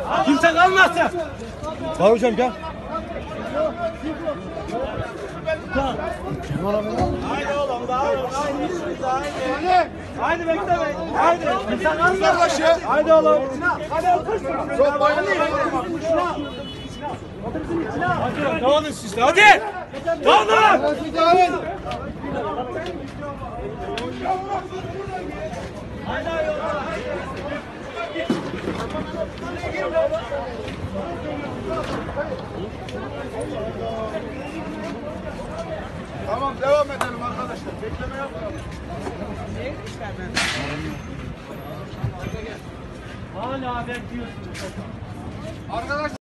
Kimse kalmasın. Var hocam gel. Haydi oğlum daha haydi. Haydi bekle be. Haydi. Kimse kalmasın. Haydi oğlum. Hadi otur. Çok bayılır. Hadi dağılın siz de hadi. Dağılın. Tamam devam edelim arkadaşlar. Bekleme yapmayalım. Hala bekliyorsunuz. Arkadaşlar